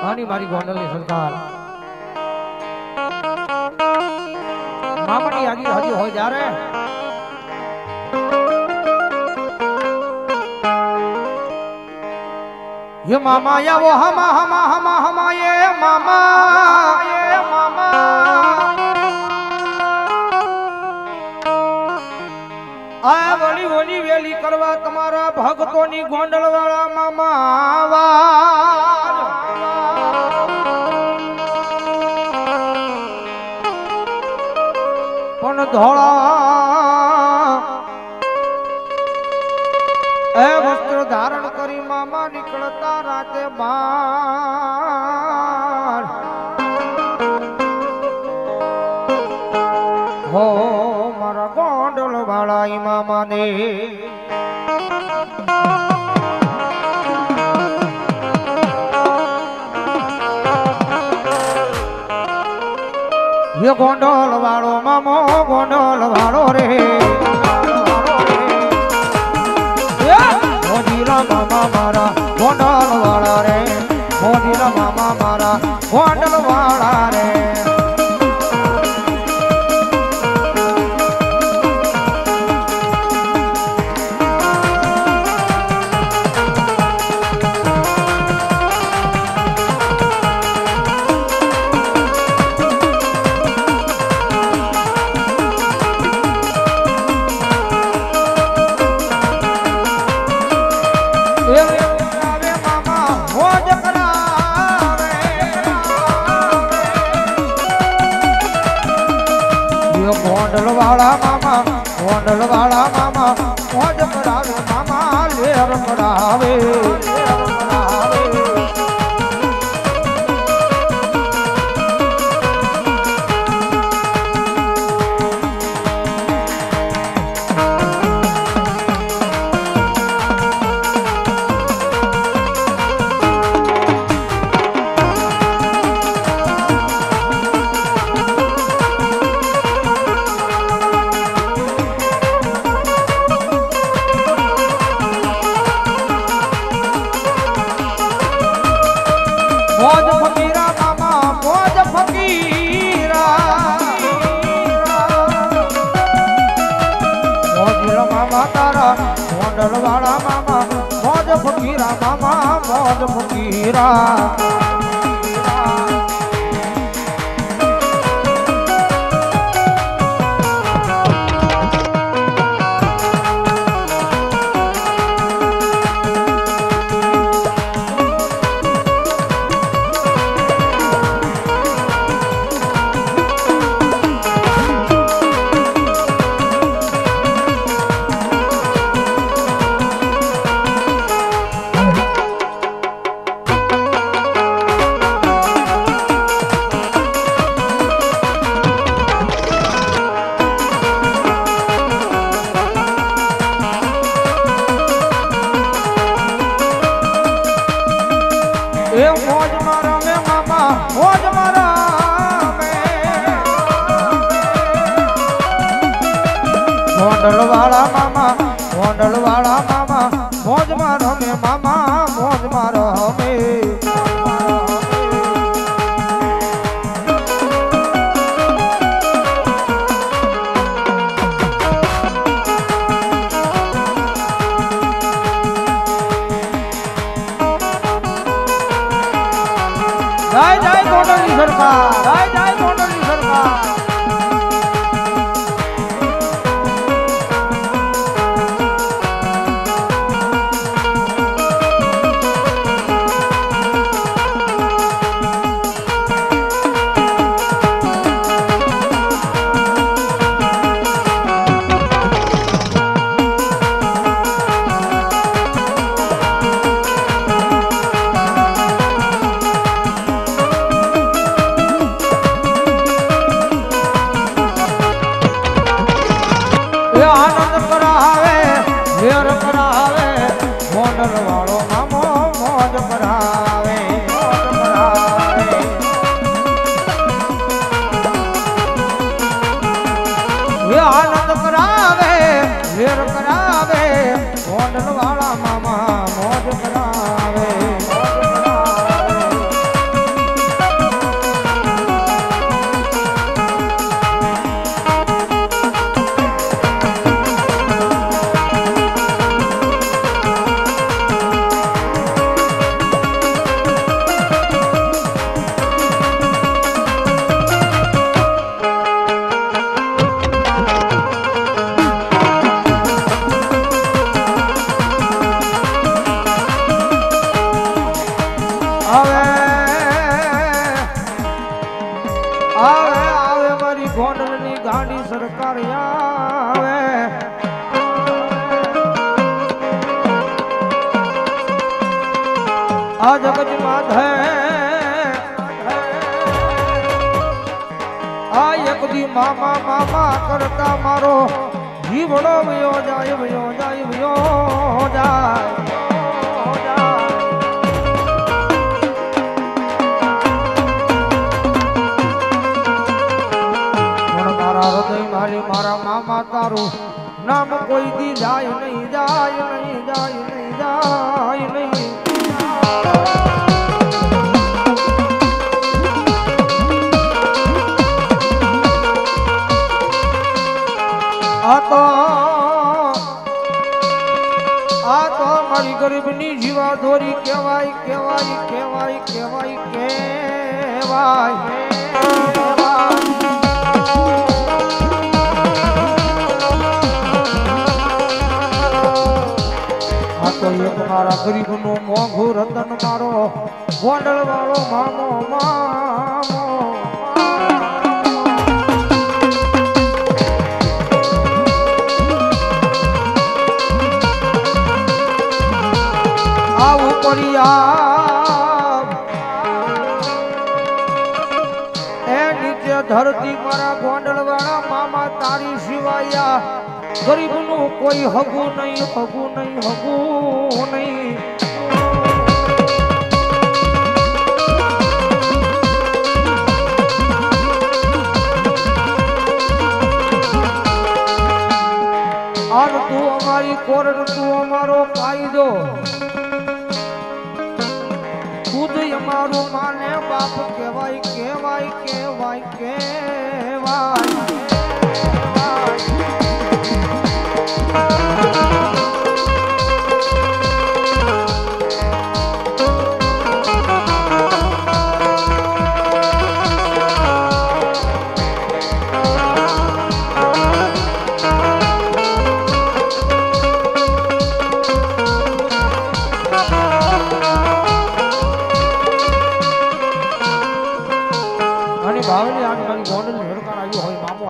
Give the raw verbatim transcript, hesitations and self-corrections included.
આની મારી ગોંડલની સરકાર મામાની આગી હજી હોય જ્યારે ये मामा या वो हमा हमा हमा हमा ये मामा ये मामा આ વળી વળી વેલી કરવા તમારા ભક્તોની ગોંડલ વાળા મામા વા પણ ધોળા એ વસ્ત્ર ધારણ કરી મામા નીકળતા રાતે બાર હો મારા ગોંડલ વાળા મામા ને ये गोंडल वालो मामो गोंडल वालो रे मोदीला मामा मारा गोंडल वाला रे मोदीला मामा मारा गोंडल वाला रे गोंडल वाला मामा गोंडल वाला मामा मौज करावे मामा लेर करावे मौज फकीरा मामा मौज फकीरा मौज मामा तारा गोंडल वाला मामा मौज फकीरा मामा मौज फकीरा ए मौज मारा में मामा मौज मारा में गोंडल वाला मामा गोंडल वाला मामा मौज मारो में मामा मौज मारो में जय जय गोंडल सरकार जय जय गोंडल सरकार આવે આવે આવે મારી ગોંડલની ગાડી સરકાર આવે આ જગત માધે આ એક દી મામા મામા કરતા મારો જીવડો વયો જાય વયો જાય વયો જાય મારી મારા મામા તારું નામ કોઈ દી જાય નહીં જાય નહીં જાય નહીં જાય નહીં આ તો આ તો મારી ગરીબની જીવા દોરી કહેવાય કહેવાય કહેવાય કહેવાય કહેવાય મારા ગરીબ નો મોંઘું રતન મારો ગોંડલ વાળો મામો મામો આવું પરિયા એ નીચે ધરતી મારા ગોંડલ વાળા મામા તારી સિવાયા ગરીબ નું કોઈ હગું નહીં હગું નહીં હગું નહીં આર તું અમારી કોર્ટ તું અમારો કાયદો ખુદ અમારું માને બાપ કહેવાય કહેવાય કહેવાય કહેવાય ભાવની આજ મારી ગોંડલ હેડકાર આવ્યો હોય મામો